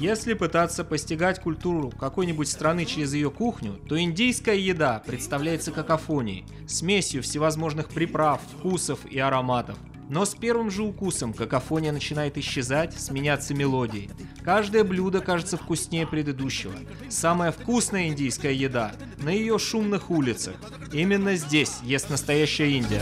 Если пытаться постигать культуру какой-нибудь страны через ее кухню, то индийская еда представляется какофонией, смесью всевозможных приправ, вкусов и ароматов. Но с первым же укусом какофония начинает исчезать, сменяться мелодией. Каждое блюдо кажется вкуснее предыдущего. Самая вкусная индийская еда на ее шумных улицах. Именно здесь ест настоящая Индия.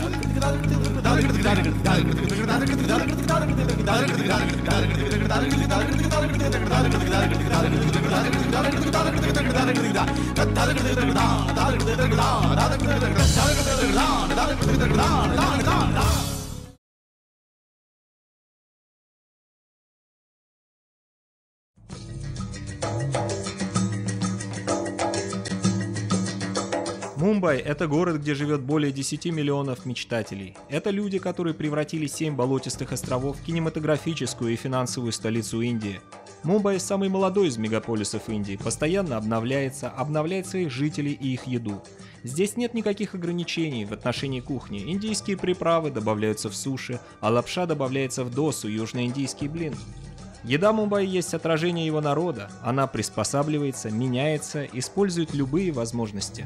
Мумбай – это город, где живет более 10 миллионов мечтателей. Это люди, которые превратили 7 болотистых островов в кинематографическую и финансовую столицу Индии. Мумбай – самый молодой из мегаполисов Индии, постоянно обновляет своих жителей и их еду. Здесь нет никаких ограничений в отношении кухни. Индийские приправы добавляются в суши, а лапша добавляется в досу, южноиндийский блин. Еда Мумбаи есть отражение его народа. Она приспосабливается, меняется, использует любые возможности.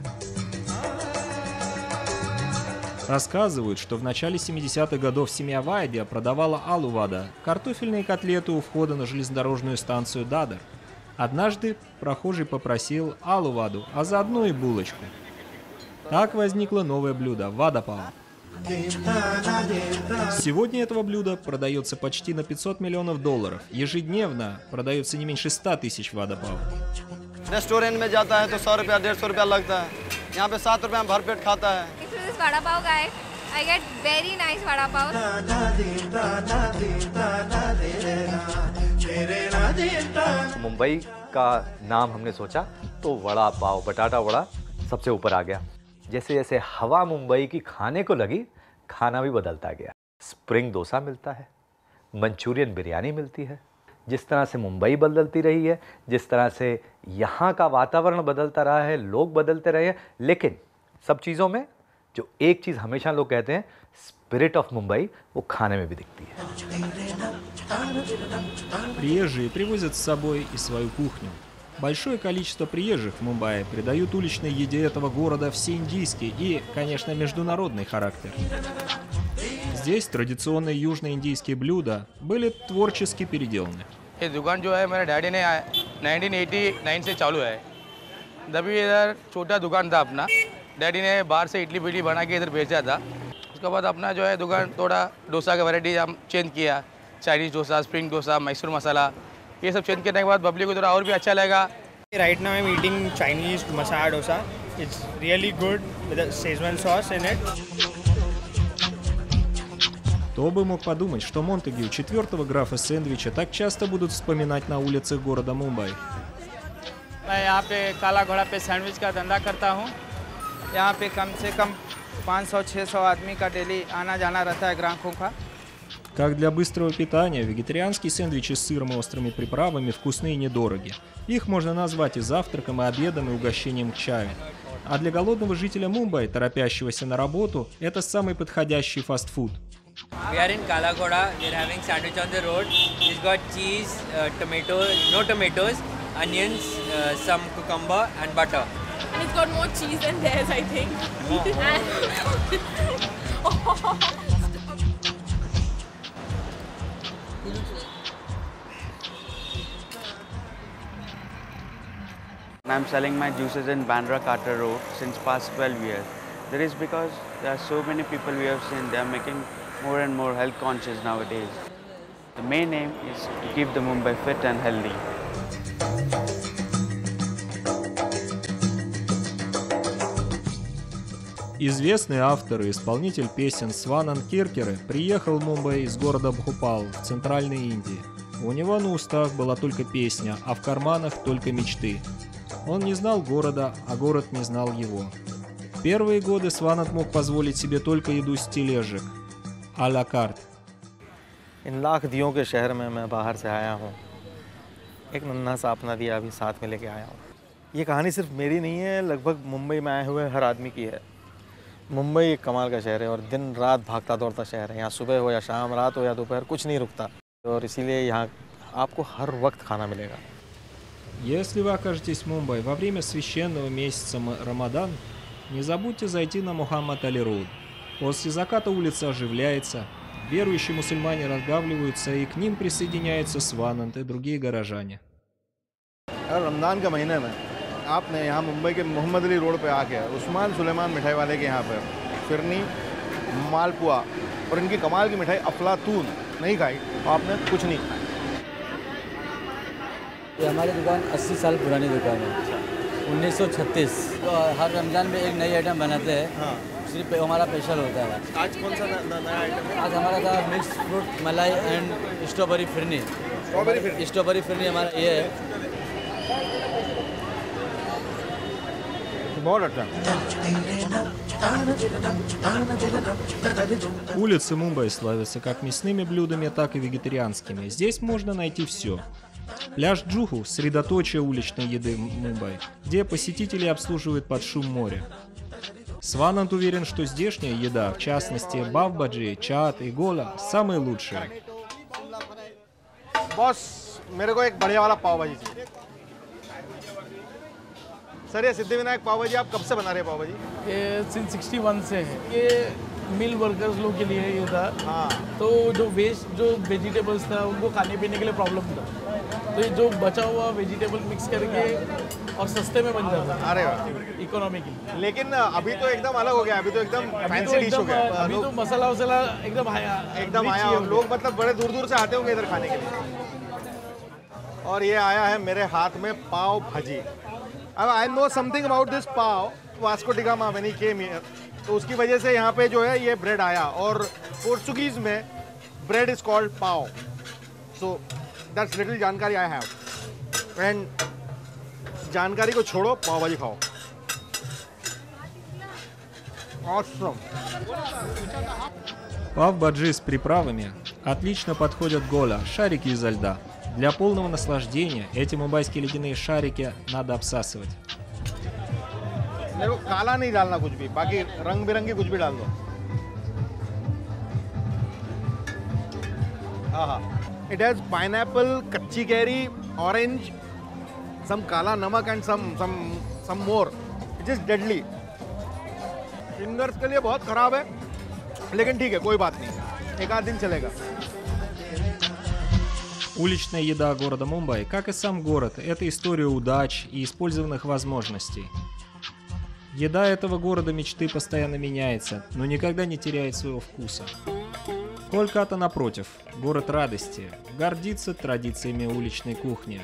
Рассказывают, что в начале 70-х годов семья Вайдия продавала алу-вада – картофельные котлеты у входа на железнодорожную станцию Дадар. Однажды прохожий попросил алу-ваду, а заодно и булочку. Так возникло новое блюдо – вада-пау. Сегодня этого блюда продается почти на $500 миллионов. Ежедневно продается не меньше 100 тысяч вада-пау. Restaurant में जाता है तो 100 रुपया 150 रुपया लगता है। यहाँ पे 7 रुपये में भरपेट खाता है। This vada pav guy, I get very nice vada pav. Mumbai का नाम हमने सोचा तो वड़ा पाव बटाटा वड़ा सबसे ऊपर आ गया। जैसे जैसे हवा मुंबई की खाने को लगी, खाना भी बदलता गया। स्प्रिंग डोसा मिलता है, मंचूरियन बिरयानी मिलती है। जिस तरह से मुंबई बदलती रही है, जिस तरह से यहाँ का वातावरण बदलता रहा है, लोग बदलते रहे हैं, लेकिन सब चीज़ों में जो एक चीज़ हमेशा लोग कहते हैं, स्पिरिट ऑफ मुंबई, वो खाने में भी दिखती है। Приезжие привозят с собой и свою кухню. Большое количество приезжих в Мумбаи придают уличной еде этого города всеиндийский и, конечно, международный характер. Здесь традиционные южноиндийские блюда были творчески переделаны. ये दुकान जो है मेरे डैडी ने 1989 से चालू है। तभी इधर छोटा दुकान था अपना। डैडी ने बाहर से इडली बिडली बना के इधर भेजा था। उसके बाद अपना जो है दुकान थोड़ा डोसा का वैरायटी हम चेंज किया। चाइनीज़ डोसा, स्प्रिंग डोसा, मैसूर मसाला, ये सब चेंज करने के बाद पब्लिक को थोड़ा और भी अच्छा लगा। Right now I'm eating Chinese masala dosa. It's really good with a Szechuan sauce in it. Кто бы мог подумать, что Монтегю, четвертого графа сэндвича, так часто будут вспоминать на улицах города Мумбай. मैं यहाँ पे काला घोड़ा पे सैंडविच का धंधा करता हूँ। यहाँ पे कम से कम 500-600 आदमी का डेली आना जाना रहता है ग्राहकों का। Как для быстрого питания, вегетарианские сэндвичи с сыром и острыми приправами вкусны и недороги. Их можно назвать и завтраком, и обедом, и угощением к чаю. А для голодного жителя Мумбаи, торопящегося на работу, это самый подходящий фастфуд. We are in Kala Ghoda. We are having sandwich on the road. It's got cheese, no tomatoes, onions, some cucumber and butter. And it's got more cheese than theirs, I think. I'm selling my juices in Bandra Carter Road since past 12 years. That is because there are so many people we have seen, they are making more and more health conscious nowadays. The main aim is to keep the Mumbai fit and healthy. Известный автор и исполнитель песен Сванан Киркере приехал в Мумбай из города Бхопал в Центральной Индии. У него на устах была только песня, а в карманах только мечты. Он не знал города, а город не знал его. В первые годы Сванат мог позволить себе только еду с тележек, а-ля карт. इन लाख दियों के शहर में मैं बाहर से आया हूँ। एक नन्हा सा अपना दिया अभी साथ में लेके आया हूँ। ये कहानी सिर्फ मेरी नहीं है, लगभग मुंबई में आए हुए हर आदमी की है। मुंबई एक कमाल का शहर है और दिन रात भागता दौड़ता शहर है। यहाँ सुबह हो या शाम, रात हो या दोपहर, कुछ नहीं रुकता और इसीलिए यहाँ आपको हर वक्त खाना मिलेगा। Если вы окажетесь в Мумбаи во время священного месяца Рамадан, не забудьте зайти на Мухаммад Али Роуд. После заката улица оживляется, верующие мусульмане разгавливаются, и к ним присоединяются Свананд и другие горожане. रमज़ान का महीने में आपने यहाँ मुंबई के मोहम्मद अली रोड पे आके उस्मान सुलेमान मिठाई वाले के यहाँ पर फिरनी, मालपुआ और इनकी कमाल की मिठाई अफलातून नहीं खाई तो आपने कुछ नहीं खाया। ये हमारी दुकान 80 साल पुरानी दुकान है। 1936 तो हर रमज़ान में एक नई आइटम बनाते हैं। हाँ। सिर्फ हमारा स्पेशल होता है। आज कौन सा नया आइटम है? आज हमारा था mix fruit malai and strawberry phirni. Strawberry phirni हमारा ये है। बहुत अच्छा। Улицы Мумбаи славятся как мясными блюдами, так и вегетарианскими. Здесь можно найти все. Пляж Джуху – средоточие уличной еды Мумбаи, где посетителей обслуживают под шум моря. Свананд уверен, что здешняя еда, в частности бавбаджи, чаат и гола, самые лучшие. बॉस मेरे को एक बढ़िया वाला पाव भाजी चाहिए। सर ये सिद्धिविनायक पाव भाजी आप कब से बना रहे हैं पाव भाजी? ये सिंस 61 से है। ये मिल वर्कर्स लोग के लिए ये था। हाँ। तो जो वेजिटेबल्स था उनको खाने पीने के लिए प्रॉब्लम था, तो ये जो बचा हुआ वेजिटेबल मिक्स करके और सस्ते में बन जाता है। अरे वाह, इकोनॉमिकली। लेकिन अभी तो एकदम अलग हो गया, अभी तो एकदम फैंसी डिश हो गया। अभी तो मसाला वसाला एकदम आया। लोग मतलब बड़े दूर दूर से आते होंगे इधर खाने के लिए। और ये आया है मेरे हाथ में पाव भाजी। अब I know something about this pav. Vasco da Gama when he came here, तो उसकी वजह से यहाँ पे जो है ये ब्रेड आया, और पोर्चुगीज में bread is called pav. So that's little जानकारी आई हैव। एंड जानकारी को छोड़ो, पाव भाजी खाओ। Awesome. Пав-баджи с приправами отлично подходят гола, шарики изо льда. Для полного наслаждения эти мумбайские ледяные шарики надо обсасывать. मेरे को काला नहीं डालना कुछ भी, बाकी रंग बिरंगी कुछ भी डाल दो। It has pineapple, कच्ची कैरी, orange, some काला नमक and some more. It is deadly. Fingers के लिए बहुत खराब है, लेकिन ठीक है, कोई बात नहीं, एक आध दिन चलेगा। Уличная еда города Мумбаи, как и сам город, это история удач и использованных возможностей. Еда этого города мечты постоянно меняется, но никогда не теряет своего вкуса. Колката, напротив, город радости, гордится традициями уличной кухни.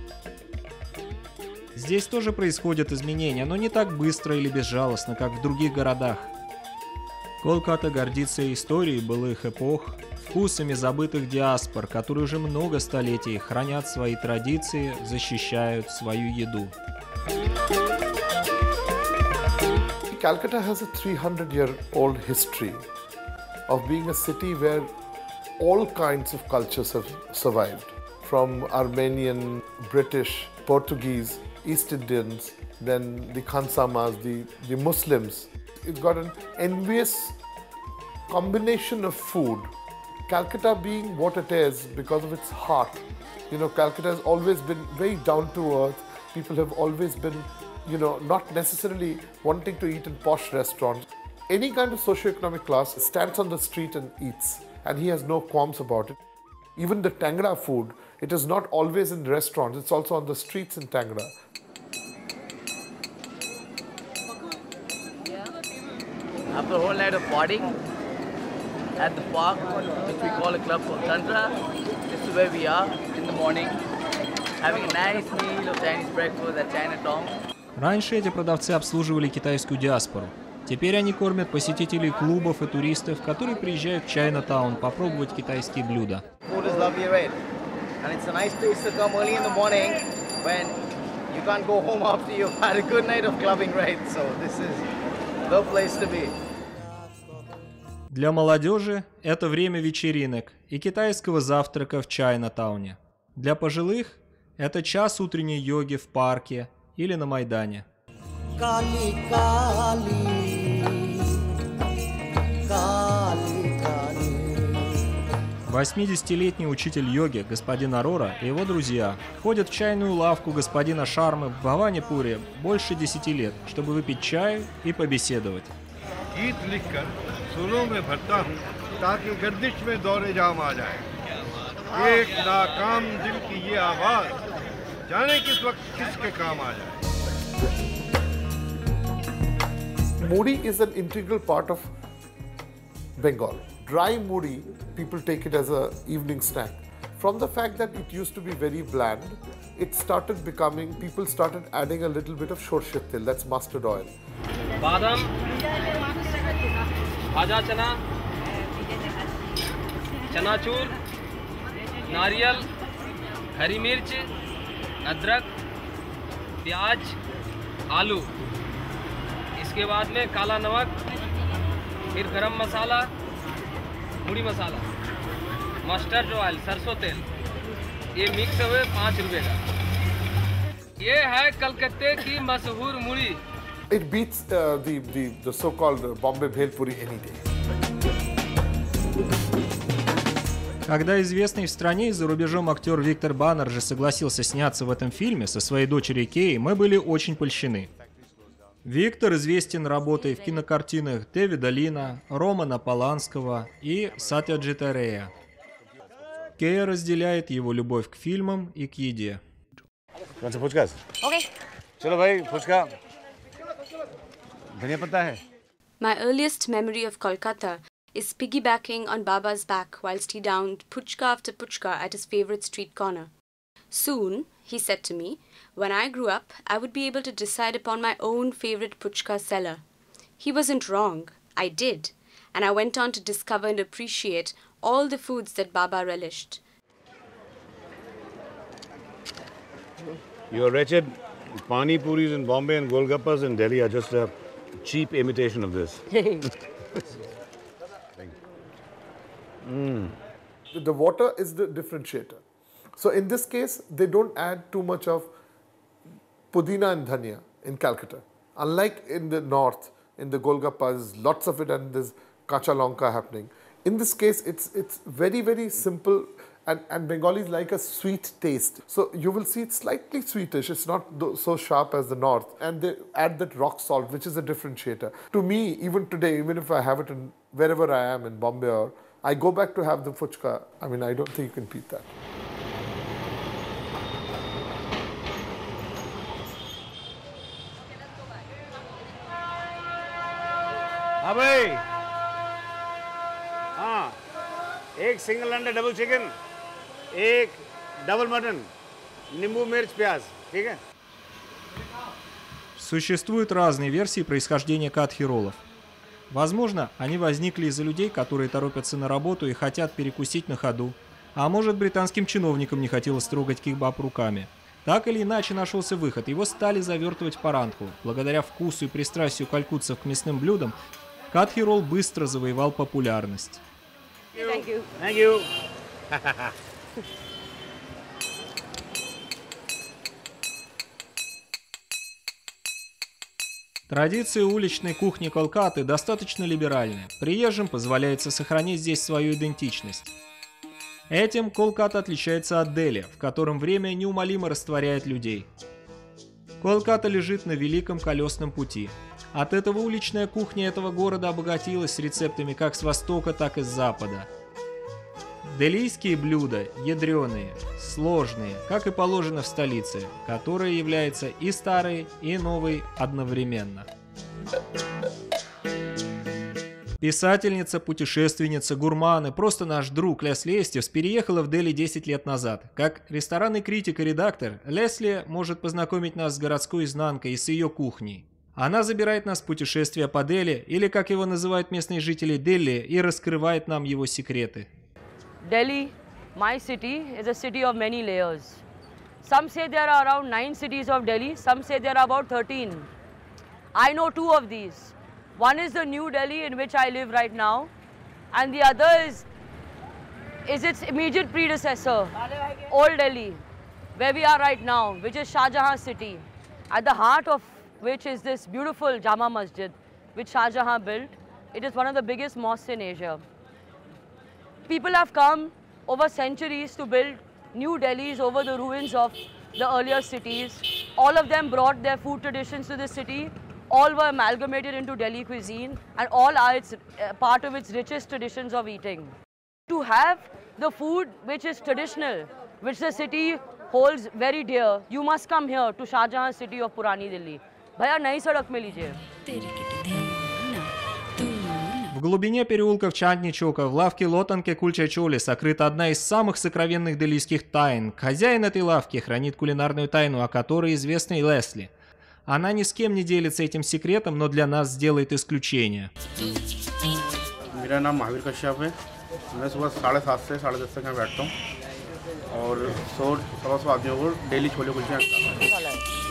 Здесь тоже происходят изменения, но не так быстро или безжалостно, как в других городах. Колката гордится историей былых эпох, вкусами забытых диаспор, которые уже много столетий хранят свои традиции, защищают свою еду. Calcutta has a 300-year-old history of being a city where all kinds of cultures have survived, from Armenian, British, Portuguese, East Indians, then the Khansamas, the Muslims. It's got an envious combination of food. Calcutta being what it is because of its heart. You know, Calcutta has always been very down to earth. People have always been, you know, not necessarily wanting to eat in posh restaurants. Any kind of socio-economic class stands on the street and eats, and he has no qualms about it. Even the Tangra food, it is not always in restaurants, it's also on the streets in Tangra. After a whole night of partying at the park, which we call a club called Tantra, this is where we are in the morning, having a nice meal of Chinese breakfast at Chinatown. Раньше эти продавцы обслуживали китайскую диаспору. Теперь они кормят посетителей клубов и туристов, которые приезжают в Чайнатаун попробовать китайские блюда. Food is lovely, right? And it's a nice place to come early in the morning when you can't go home after you've had a good night of clubbing, right? So this is the place to be. Для молодежи это время вечеринок и китайского завтрака в Чайнатауне. Для пожилых это час утренней йоги в парке или на Майдане. Кали, кали, кали, кали. В 80-летний учитель йоги господин Арора и его друзья ходят в чайную лавку господина Шармы в Бхаванипуре больше 10 лет, чтобы выпить чаю и побеседовать. गीत लिखकर सुरों में भरता हूँ ताकि गर्दिश में दौरे जाम आ जाए एक नाकाम दिल की ये आवाज जाने किस वक्त किसके काम आ जाए Moody is an integral part of Bengal. Dry moody, people take it as an evening snack. From the fact that it used to be very bland, it started becoming, people started adding a little bit of shorshe til, that's mustard oil. बादाम, भाजा चना, चनाचूर, नारियल, हरी मिर्च, अदरक, प्याज, आलू। इसके बाद में काला नमक, फिर गरम मसाला, मुड़ी मसाला, मस्टर्ड ऑयल, सरसों तेल, ये मिक्स हुए 5 रुपए का। ये है कलकत्ते की मशहूर मुड़ी। It beats the so-called Bombay Bhel Puri any day. Когда известный в стране и за рубежом актер Виктор Баннерджи согласился сняться в этом фильме со своей дочерью Кей, мы были очень польщены. Виктор известен работой в кинокартинах Дэвида Лина, Романа Поланского и Сатьяджита Рея. Кея разделяет его любовь к фильмам и к еде. My earliest memory of Kolkata is piggybacking on Baba's back whilst he downed puchka after puchka at his favourite street corner. Soon, he said to me, when I grew up, I would be able to decide upon my own favourite puchka seller. He wasn't wrong. I did. And I went on to discover and appreciate all the foods that Baba relished. Your wretched pani puris in Bombay and golgappas in Delhi are just a cheap imitation of this. The water is the differentiator. So in this case, they don't add too much of pudina and dhania in Calcutta. Unlike in the north, in the Golgappas, lots of it and there's kacha lonka happening. In this case, it's very, very simple and Bengalis like a sweet taste. So you will see it's slightly sweetish. It's not so sharp as the north. And they add that rock salt, which is a differentiator. To me, even today, even if I have it in wherever I am in Bombay or I go back to have the fuchka, I mean, I don't think you can beat that. हाँ भाई, हाँ, एक single अंडा double chicken, एक double mutton, नींबू मिर्च प्याज, ठीक है? Существуют разные версии происхождения катхи-роллов. Возможно, они возникли из-за людей, которые торопятся на работу и хотят перекусить на ходу. А может, британским чиновникам не хотелось трогать кикбаб руками. Так или иначе нашелся выход. Его стали завертывать в паранху. Благодаря вкусу и пристрастию калькутцев к мясным блюдам, катхи-ролл быстро завоевал популярность. Thank you. Thank you. Традиции уличной кухни Колкаты достаточно либеральны. Приезжим позволяется сохранить здесь свою идентичность. Этим Колката отличается от Дели, в котором время неумолимо растворяет людей. Колката лежит на великом колесном пути. От этого уличная кухня этого города обогатилась рецептами как с востока, так и с запада. Делийские блюда ядреные, сложные, как и положено в столице, которая является и старой, и новой одновременно. Писательница, путешественница, гурман и просто наш друг Лесли Эстивс переехала в Дели 10 лет назад. Как ресторанный критик и редактор, Лесли может познакомить нас с городской изнанкой и с ее кухней. Она забирает нас в путешествие по Дели, или, как его называют местные жители, Дели, и раскрывает нам его секреты. Delhi, my city, is a city of many layers. Some say there are around 9 cities of Delhi, some say there are about 13. I know 2 of these. One is the New Delhi in which I live right now, and the other is its immediate predecessor, Old Delhi, where we are right now, which is Shah Jahan city, at the heart of which is this beautiful Jama Masjid, which Shah Jahan built. It is one of the biggest mosques in Asia. People have come over centuries to build new Delhis over the ruins of the earlier cities. All of them brought their food traditions to the city. All were amalgamated into Delhi cuisine, and all are part of its richest traditions of eating. To have the food which is traditional, which the city holds very dear, you must come here to Shah Jahan city of Purani Delhi. Bhaiya, nayi sadak mein lijiye. В глубине переулков Чандни-Чока в лавке Лотанке Кульча-Чоли сокрыта одна из самых сокровенных делийских тайн. Хозяин этой лавки хранит кулинарную тайну, о которой известна и Лесли. Она ни с кем не делится этим секретом, но для нас сделает исключение. मेरा नाम महावीर कश्यप है। मैं सुबह 7:30 से 10:30 तक मैं बैठता हूँ और 100-125 आदमियों को डेली छोले कुलचे खिलाता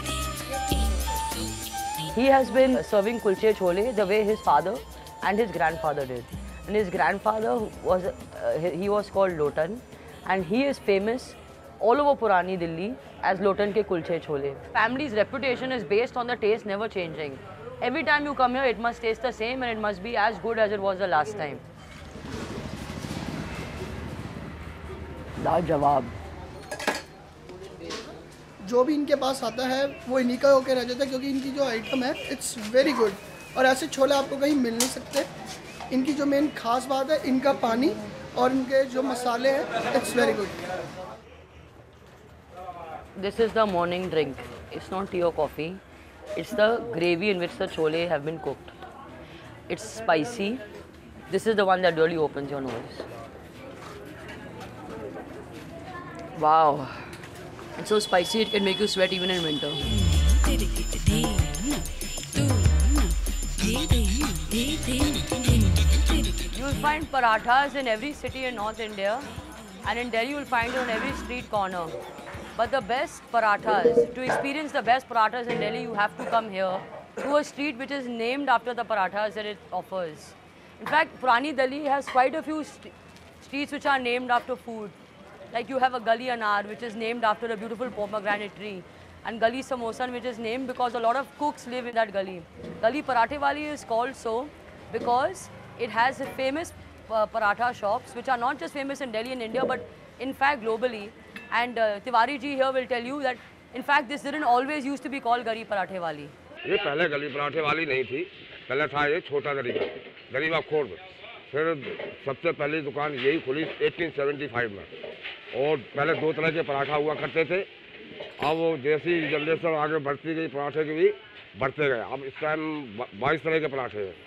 हूँ। He has been serving kulche chole the way his father and his grandfather did. And his grandfather was called Lotan, and he is famous all over Purani Delhi as Lotan ke kulche chole. Family's reputation is based on the taste never changing. Every time you come here, it must taste the same and it must be as good as it was the last time. लाजवाब। जो भी इनके पास आता है वो इन्हीं का होकर रह जाता है, क्योंकि इनकी जो आइटम है इट्स वेरी गुड, और ऐसे छोले आपको कहीं मिल नहीं सकते। इनकी जो मेन खास बात है इनका पानी और इनके जो मसाले हैं, it's very good. This is the morning drink. It's not tea or coffee. It's the gravy in which the chole have been cooked. It's spicy. This is the one that really opens your nose. Wow. It's so spicy it can make you sweat even in winter. You'll find parathas in every city in North India, and in Delhi you'll find it on every street corner. But the best parathas, to experience the best parathas in Delhi, you have to come here to a street which is named after the parathas that it offers. In fact, Purani Delhi has quite a few streets which are named after food. Like you have a Gali Anar, which is named after a beautiful pomegranate tree, and Gali Samosan, which is named because a lot of cooks live in that gully. Gali Parathe Wali is called so because it has famous paratha shops, which are not just famous in Delhi and India, but in fact globally. And Tiwari ji here will tell you that in fact this didn't always used to be called Gali Parathe Wali. ये पहले गली पराठे वाली नहीं थी, पहले था ये छोटा गरीबा खोर्द। फिर सबसे पहली दुकान यही खुली 1875 में, और पहले 2 तरह के पराठा हुआ करते थे। अब वो जैसी जनरेशन आगे बढ़ती गई, पराठे के भी बढ़ते गए। अब इस टाइम 22 तरह के पराठे हैं।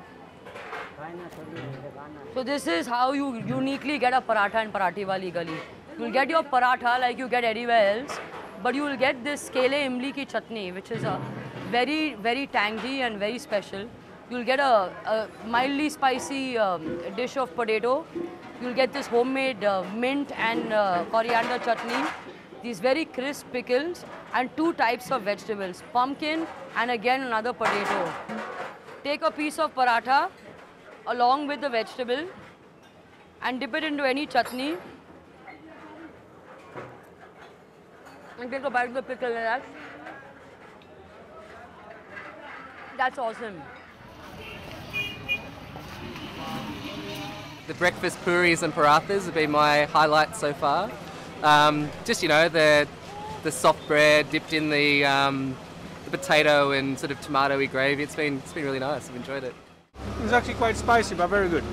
So this is how you uniquely get a paratha in Parathe Wali Gali. You'll get your paratha like you get anywhere else, but you will get this kele imli ki chutney, which is a very, very tangy and very special. You'll get a mildly spicy dish of potato. You'll get this homemade mint and coriander chutney, these very crisp pickles, and 2 types of vegetables, pumpkin and again another potato. Take a piece of paratha along with the vegetable and dip it into any chutney. And take a bite of the pickle, and that's awesome. The breakfast puris and parathas have been my highlight so far. Just, you know, the soft bread dipped in the potato and sort of tomato-y gravy. It's been really nice. I've enjoyed it. It's actually quite spicy, but very good.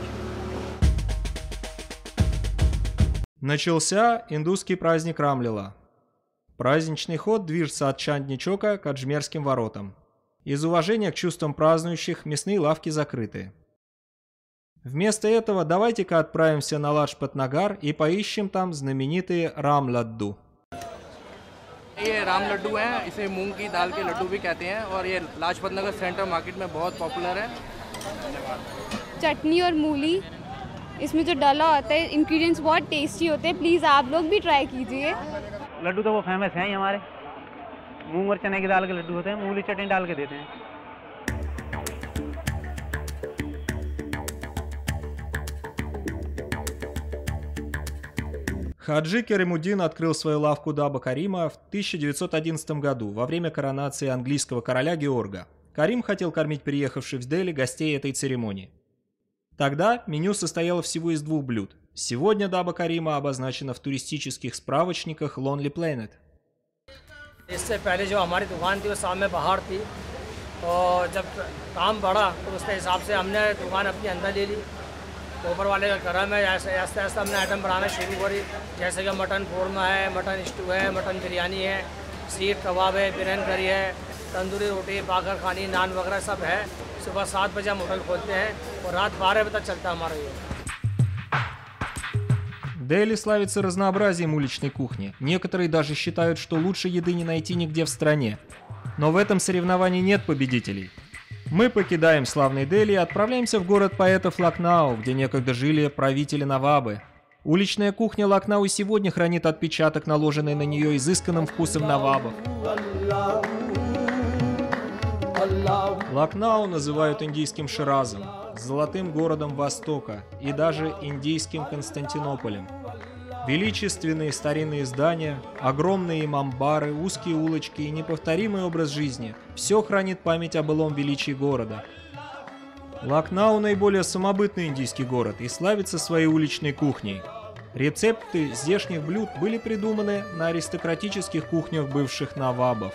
Начался индусский праздник Рамлила. Праздничный ход движется от Чандни-Чока к Аджмерским воротам. Из уважения к чувствам празднующих мясные лавки закрыты. Вместо этого давайте-ка отправимся на Ладжпат-Нагар и поищем там знаменитые Рам-Ладду. ये राम लड्डू हैं, इसे मूंग की दाल के लड्डू भी कहते हैं, और ये लाजपत नगर सेंटर मार्केट में बहुत पॉपुलर है। चटनी और मूली इसमें जो डाला होता है, इंग्रेडिएंट्स बहुत टेस्टी होते हैं। प्लीज़ आप लोग भी ट्राई कीजिए। लड्डू तो वो फेमस हैं ही हमारे, मूंग और चने की दाल के लड्डू होते हैं, मूली चटनी डाल के देते हैं। Хаджи Керимуддин открыл свою лавку Даба Карима в 1911 году во время коронации английского короля Георга. Карим хотел кормить приехавших в Дели гостей этой церемонии. Тогда меню состояло всего из 2 блюд – Сегодня даба Карима обозначена в туристических справочниках Lonely Planet. इससे पहले जो हमारी दुकान थी वो सामने बाहर थी और जब काम बढ़ा तो उसके हिसाब से हमने दुकान अपनी अंदर ले ली। तो ऊपर वाले का करम है, ऐसे आस्ते आस्ते हमने आइटम बनाना शुरू करी, जैसे कि मटन कोरमा है, मटन स्टू है, मटन बिरयानी है, सीख कबाब है, बिरयानी करी है, तंदूरी रोटी, बागर खानी, नान वगैरह सब है। सुबह 7 बजे हम होटल खोलते हैं और रात 12 बजे तक चलता है हमारा ये। Дели славится разнообразием уличной кухни. Некоторые даже считают, что лучше еды не найти нигде в стране. Но в этом соревновании нет победителей. Мы покидаем славный Дели и отправляемся в город поэтов Лакнау, где некогда жили правители Навабы. Уличная кухня Лакнау сегодня хранит отпечаток, наложенный на нее изысканным вкусом навабов. Лакнау называют индийским Ширазом, золотым городом Востока и даже индийским Константинополем. Величественные старинные здания, огромные имамбары, узкие улочки и неповторимый образ жизни – все хранит память о былом величии города. Лакнау – наиболее самобытный индийский город и славится своей уличной кухней. Рецепты здешних блюд были придуманы на аристократических кухнях бывших навабов.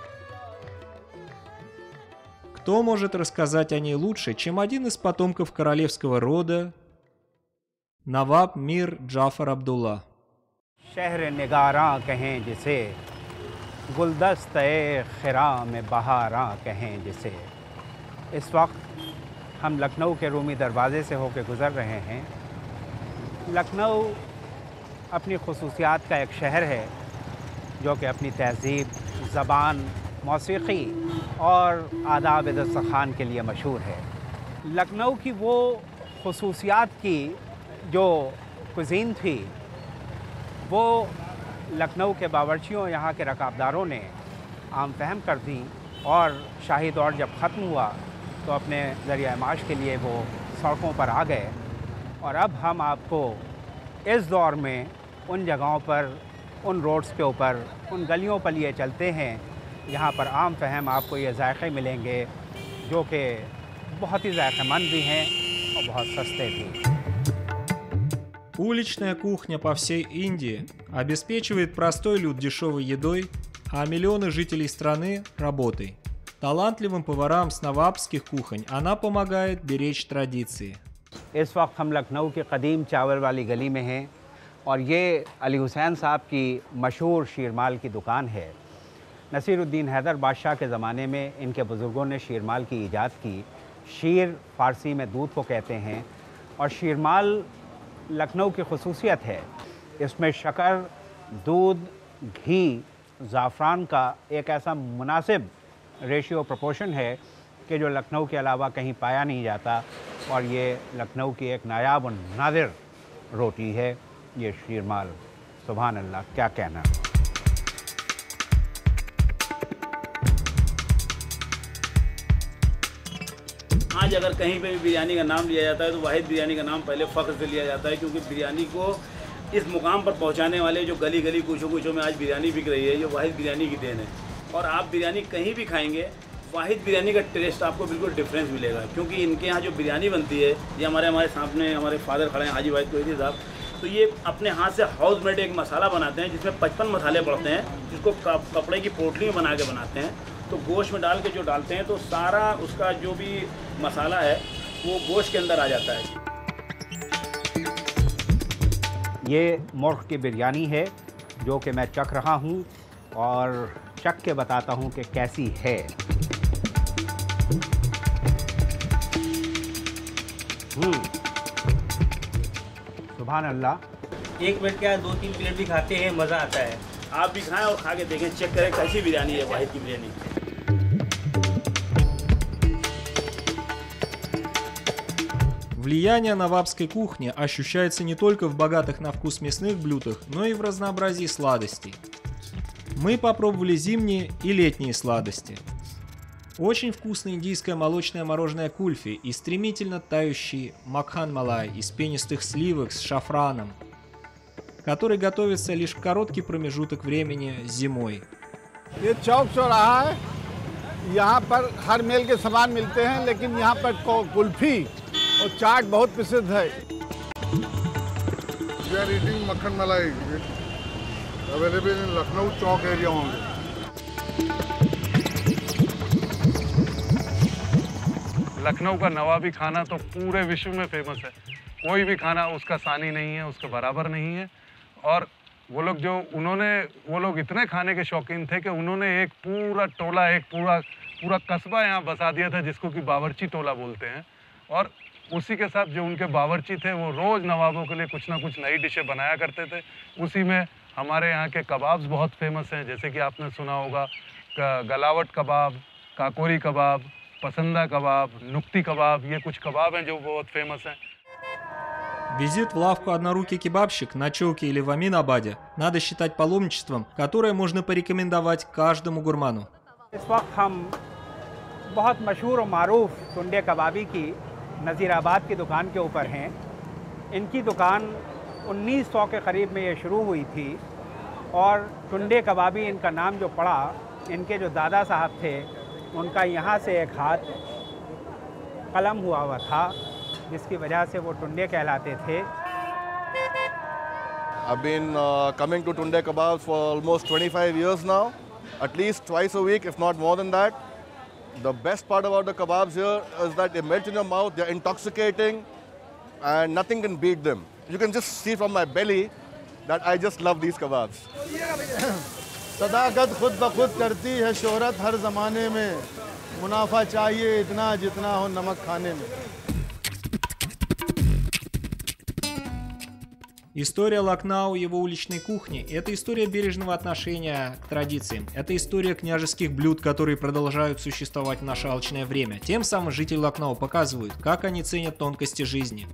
Кто может рассказать о ней лучше, чем один из потомков королевского рода Наваб Мир Джафар Абдулла? शहर निगारां कहें जिसे, गुलदस्ते खिरा में बहारां कहें जिसे। इस वक्त हम लखनऊ के रूमी दरवाज़े से होकर गुज़र रहे हैं। लखनऊ अपनी खसूसियात का एक शहर है जो कि अपनी तहज़ीब, ज़बान, मौसीक़ी और आदाब दस्तरख़्वान के लिए मशहूर है। लखनऊ की वो खसूसियात की जो कुज़ीन थी वो लखनऊ के बावर्चियों, यहाँ के रकाबदारों ने आम फहम कर दी और शाही दौर जब ख़त्म हुआ तो अपने ज़रिया माश के लिए वो सड़कों पर आ गए। और अब हम आपको इस दौर में उन जगहों पर, उन रोड्स के ऊपर, उन गलियों पर लिए चलते हैं जहाँ पर आम फहम आपको ये जायक़े मिलेंगे जो कि बहुत ही जायक़ेमंद भी हैं और बहुत सस्ते भी। Уличная кухня по всей Индии обеспечивает простой люд дешевой едой, а миллионы жителей страны – работой. Талантливым поварам с навабских кухонь она помогает беречь традиции. इस वक्त हम लखनऊ के कदीम चावल वाली गली में हैं और ये अली हुसैन साहब की मशहूर शीरमाल की दुकान है। नसीरुद्दीन हैदर बादशाह के ज़माने में इनके बुज़ुर्गों ने शीरमाल की ईजाद की। शीर फ़ारसी में दूध को कहते हैं और शीरमाल लखनऊ की खसूसियत है। इसमें शक्कर, दूध, घी, ज़ाफ़रान का एक ऐसा मुनासिब रेशियो प्रोपोर्शन है कि जो लखनऊ के अलावा कहीं पाया नहीं जाता और ये लखनऊ की एक नायाब और नादिर रोटी है ये शीरमाल। सुभान अल्लाह, क्या कहना। आज अगर कहीं पे भी बिरयानी का नाम लिया जाता है तो वाहिद बिरयानी का नाम पहले फ़ख्र से लिया जाता है, क्योंकि बिरयानी को इस मुकाम पर पहुंचाने वाले जो गली गली कूचों कूचों में आज बिरयानी बिक रही है, ये वाहिद बिरयानी की देन है। और आप बिरयानी कहीं भी खाएंगे, वाहिद बिरयानी का टेस्ट आपको बिल्कुल डिफरेंस मिलेगा, क्योंकि इनके यहाँ जो बिरयानी बनती है, ये हमारे सामने हमारे फादर खड़े हैं हाजी वाहिद कोयती साहब, तो ये अपने हाथ से हाउस मेड एक मसाला बनाते हैं जिसमें 55 मसाले पड़ते हैं, जिसको कपड़े की पोटली में बना के बनाते हैं। तो गोश्त में डाल के जो डालते हैं तो सारा उसका जो भी मसाला है वो गोश्त के अंदर आ जाता है। ये मुर्ग़ की बिरयानी है जो कि मैं चख रहा हूँ और चख के बताता हूँ कि कैसी है। सुभान अल्लाह। एक मिनट क्या 2-3 प्लेट भी खाते हैं, मज़ा आता है। आप भी खाएं और खा के देखें, चेक करें कैसी बिरयानी है वाहिद की बिरयानी। Влияние навабской кухни ощущается не только в богатых на вкус мясных блюдах, но и в разнообразии сладостей. Мы попробовали зимние и летние сладости. Очень вкусное индийское молочное мороженое кульфи и стремительно тающий макхан-малай из пенистых сливок с шафраном, который готовится лишь в короткий промежуток времени зимой. ये चौक चौराहा है, यहाँ पर हर मेल के सामान मिलते हैं, लेकिन यहाँ पर कुल्फी और चाट बहुत प्रसिद्ध है। We are eating makhan malai, available in Lucknow Chowk area only. Lucknow का नवाबी खाना तो पूरे विश्व में फेमस है। कोई भी खाना उसका सानी नहीं है, उसके बराबर नहीं है। और वो लोग इतने खाने के शौकीन थे कि उन्होंने एक पूरा टोला, एक पूरा कस्बा यहाँ बसा दिया था, जिसको कि बावर्ची टोला बोलते हैं। और उसी के साथ जो उनके बावर्ची थे वो रोज़ नवाबों के लिए कुछ ना कुछ नई डिशें बनाया करते थे। उसी में हमारे यहाँ के कबाब्स बहुत फेमस हैं, जैसे कि आपने सुना होगा गलावट कबाब, काकोरी कबाब, पसंदा कबाब, नुक्ती कबाब, ये कुछ कबाब हैं जो बहुत फेमस हैं। Визит в лавку «Однорукий кебабщик» на Чоуке или в Аминабаде надо считать паломничеством, которое можно порекомендовать каждому гурману. इस वक्त हम बहुत मशहूर और मारूफ टुंडे कबाबी की नज़ीराबाद की दुकान के ऊपर हैं। इनकी दुकान 1900 के करीब में ये शुरू हुई थी और टुंडे कबाबी इनका नाम जो पड़ा, इनके जो दादा साहब थे उनका यहाँ से एक हाथ कलम हुआ था, जिसकी वजह से वो टुंडे कहलाते थे। I've been coming to Tunde Kebabs for almost 25 years now, at least twice a week, if not more than that. The best part about the kebabs here is that they melt in your mouth, they're intoxicating, and nothing can beat them. You can just see from my belly that I just love these kebabs. सदाकत खुद ब खुद करती है शोहरत हर ज़माने में, मुनाफा चाहिए इतना जितना हो नमक खाने में. История Лакнау и его уличной кухни – это история бережного отношения к традициям. Это история княжеских блюд, которые продолжают существовать в наше алчное время. Тем самым жители Лакнау показывают, как они ценят тонкости жизни.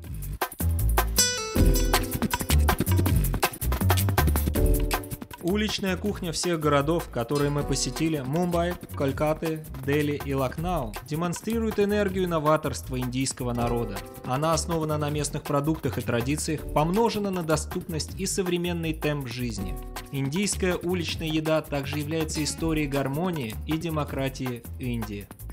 Уличная кухня всех городов, которые мы посетили, Мумбай, Колькаты, Дели и Лакнау, демонстрирует энергию и новаторство индийского народа. Она основана на местных продуктах и традициях, помножена на доступность и современный темп жизни. Индийская уличная еда также является историей гармонии и демократии Индии.